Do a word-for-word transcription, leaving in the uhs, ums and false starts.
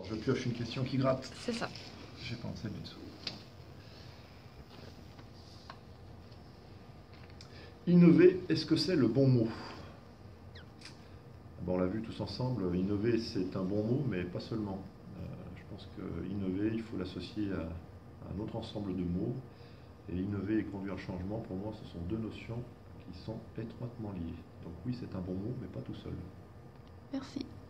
Je pioche une question qui gratte. C'est ça. J'ai pensé du tout. Innover, est-ce que c'est le bon mot? Bon, on l'a vu tous ensemble, innover c'est un bon mot, mais pas seulement. Euh, je pense que innover, il faut l'associer à, à un autre ensemble de mots. Et innover et conduire le changement, pour moi, ce sont deux notions qui sont étroitement liées. Donc oui, c'est un bon mot, mais pas tout seul. Merci.